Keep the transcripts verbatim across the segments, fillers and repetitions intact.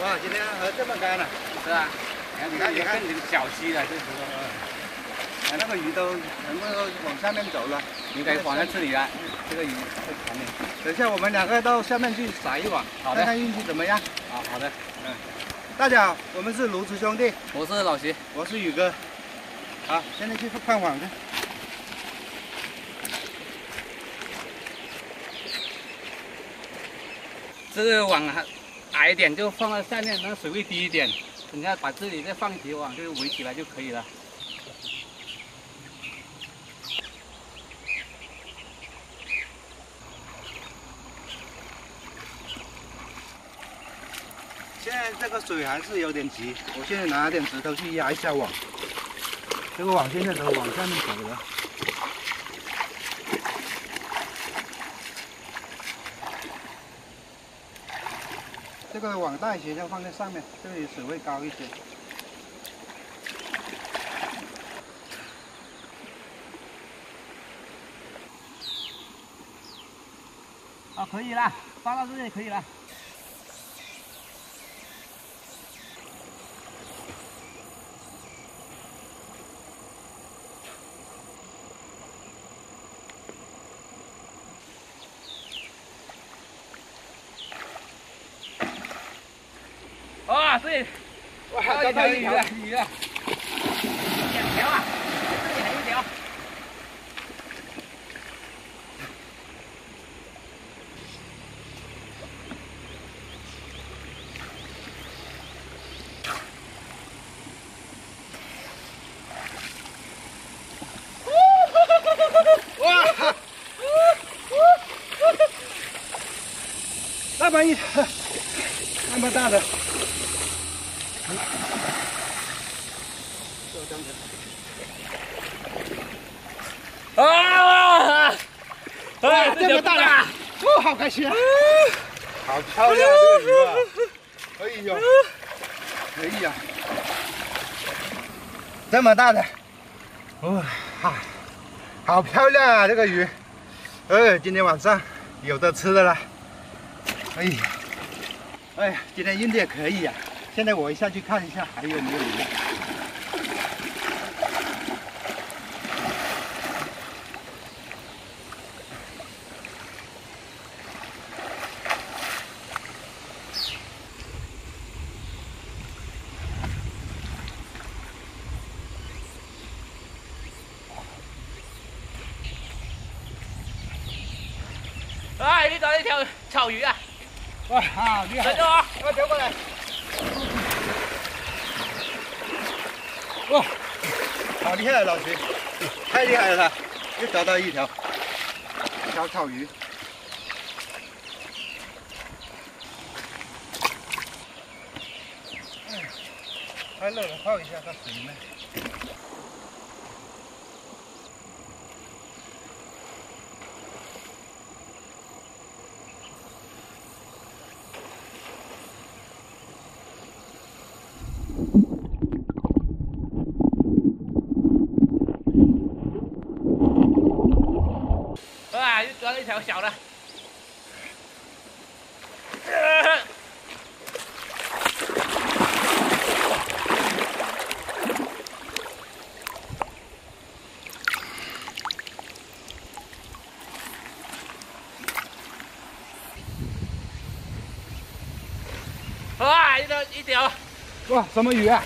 哇，今天河这么干了。 是啊， 你看，你看， 更小溪了，这时候。 啊，那个鱼都能够往下面走了， 应该往下这里了，这个鱼会传的。 等一下我们两个到下面去撒一网， 好的， 看看运气怎么样。 好好的， 嗯。大家好，我们是卢子兄弟， 我是老徐， 我是宇哥。好，现在去看网去。 这个网矮一点就放在下面，那水位低一点。等下把这里再放几网，就围起来就可以了。 现在这个水还是有点急，我现在拿点石头去压一下网。这个网现在都往下面走了。这个网袋先要放在上面，这里水位高一些。 啊，可以了，放到这里可以了。哇，对，哇，找到一条鱼了，两条啊，这里还有一条。 哇，那么一条，那么大的。 啊！啊， 这么大的，哦，好开心啊！好漂亮这个鱼啊！哎呦，哎呀，这么大的，哇，好漂亮啊这个鱼！哎，今天晚上有的吃的了。哎呀，哎呀，今天运气也可以啊！现在我一下去看一下还有没有鱼。 啊，你找一条草鱼啊！ 哇，好厉害！ 等着啊， 快飘过来！哇，好厉害啊，老徐，太厉害了他，又找到一条小草鱼。嗯，太热了，泡一下到水里面。 啊，又抓了一条小的。哇，一条一条。 哇，什么鱼啊？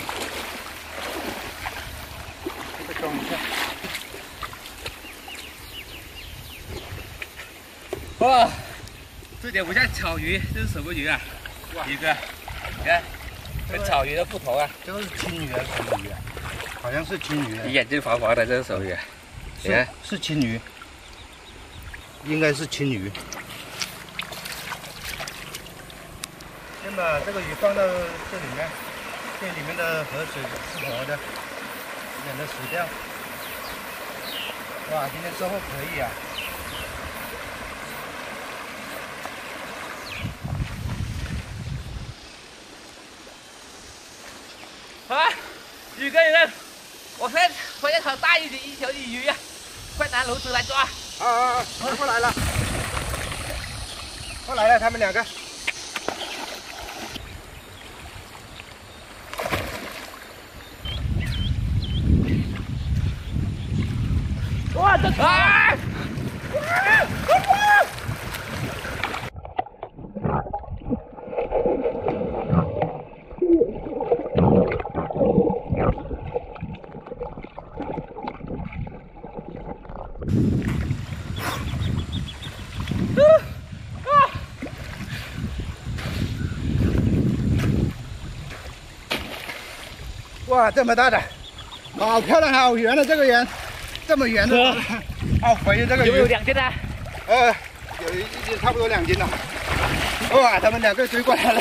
这个装一下。 哇，这点不像草鱼，这是什么鱼啊？鱼哥，你看，跟草鱼的不同啊。 这个是青鱼还是什么鱼啊？好像是青鱼。 眼睛黄黄的，这是什么鱼？你看， 是青鱼，应该是青鱼。先把这个鱼放到这里面，这里面的河水是活的，免得死掉。哇，今天收获可以啊！ 啊，宇哥，宇哥，我现在发现好大一条一条鱼呀、啊，快拿篓子来抓！ 啊啊啊！过来了，过来了，他们两个。 哇，这么大的，好漂亮，好圆的这个圆，这么圆的，好肥这个鱼。 有没有两斤啊？ 呃，有一一斤，差不多两斤了。哇，他们两个追过来了。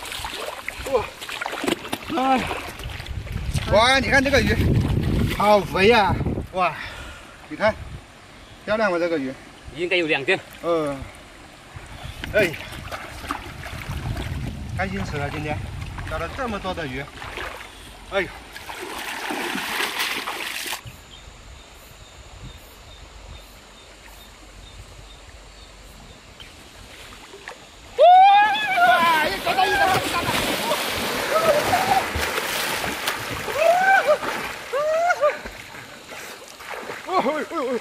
哇，啊，哇，你看这个鱼，好肥呀、啊！哇，你看，漂亮吗？这个鱼应该有两斤。 呃，哎，开心死了，今天钓了这么多的鱼。哎呦！哇！又找到一个，找到了！哦哦哦！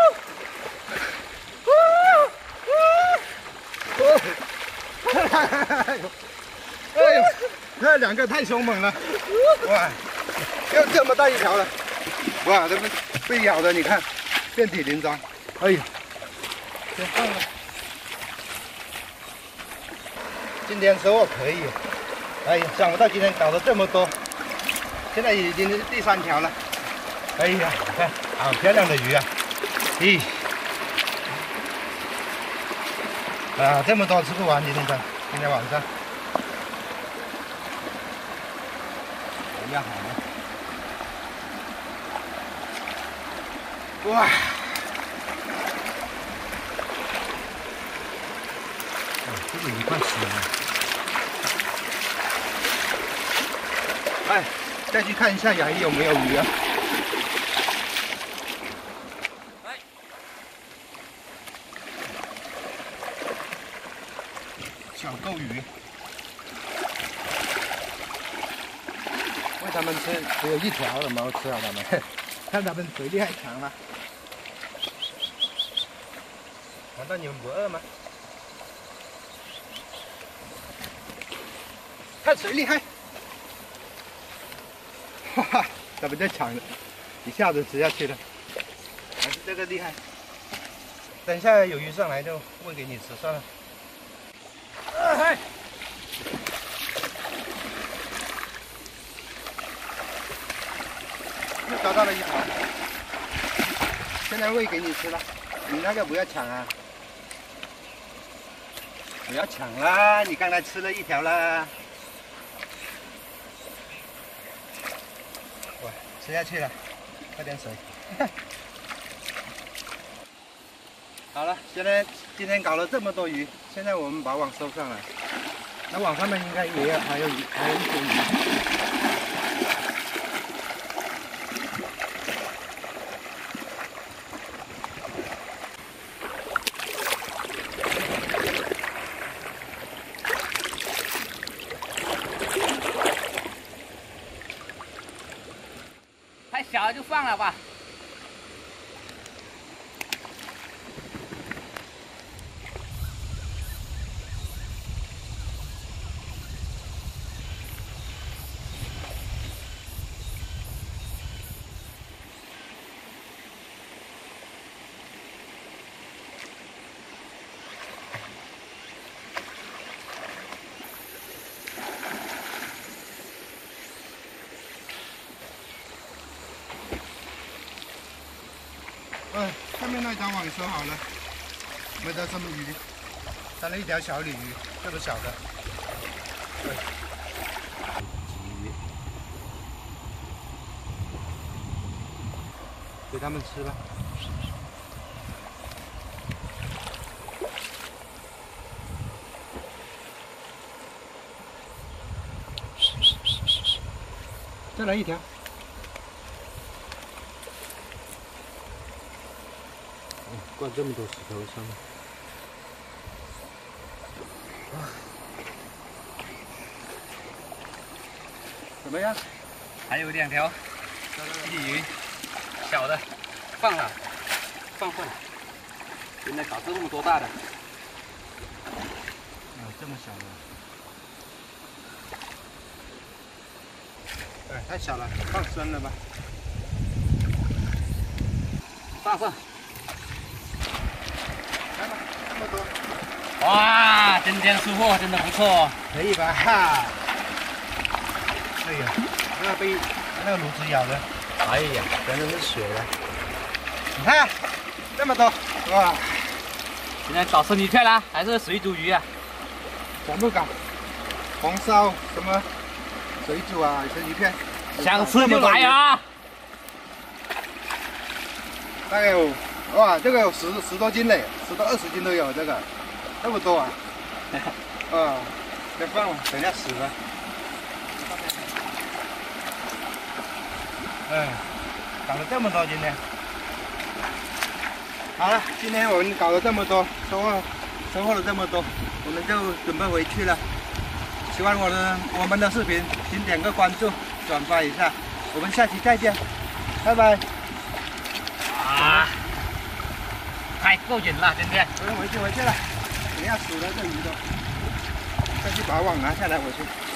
哦！哎呦！哎呦！这两个太凶猛了！哇！又这么大一条了！哇，这不被咬的，你看，遍体鳞伤。哎呀，先放了。今天收获可以，哎呀，想不到今天搞了这么多，现在已经是第三条了。哎呀，看，好漂亮的鱼啊！咦，啊，这么多吃不完，今天的，今天晚上。一样好了。哇！哦，这个鱼快死了。哎，再去看一下还有没有鱼啊？ 哎， 小钩鱼。喂他们吃，只有一条了，没有吃了他们。看他们嘴力还强吗？难道你们不饿吗？看谁厉害！哈哈，他们在抢了，一下子吃下去了。还是这个厉害。等一下有鱼上来就喂给你吃算了。啊嗨！又找到了一条，现在喂给你吃了，你那个不要抢啊！不要抢啦，你刚才吃了一条啦。哇，吃下去了，喝点水。好了，现在今天搞了这么多鱼，现在我们把网收上来。那网上面应该也有还有鱼，还有一些鱼。 太小了就放了吧。 嗯，上面那条网收好了，没得什么鱼，单了一条小鲤鱼，这么小的。对，鲫鱼，给他们吃吧。再来一条。灌这么多石头上面，怎么样？ 还有两条鲤鱼，小的，放了，放放。原来搞这么多大的。 啊，这么小的。哎，太小了，放生了吧？ 放放。 来吧，这么多。 哇，今天收获真的不错。 可以吧？哈！哎呀，那个被那个鲈子咬的，哎呀，全都是血了。你看，这么多，哇！ 今天搞生鱼片啦，还是水煮鱼啊？ 全部搞，红烧什么水煮啊，生鱼片， 想吃就来啊！ 大概有哇，这个有十十多斤嘞，十到二十斤都有这个，这么多啊！啊，别放了，等一下死了。嗯，搞了这么多今天。好了，今天我们搞了这么多，收获收获了这么多，我们就准备回去了。喜欢我的我们的视频，请点个关注，转发一下。我们下期再见，拜拜。 啊，太够瘾了，今天。 我们回去回去了，等一下死了这鱼都，再去把网拿下来回去。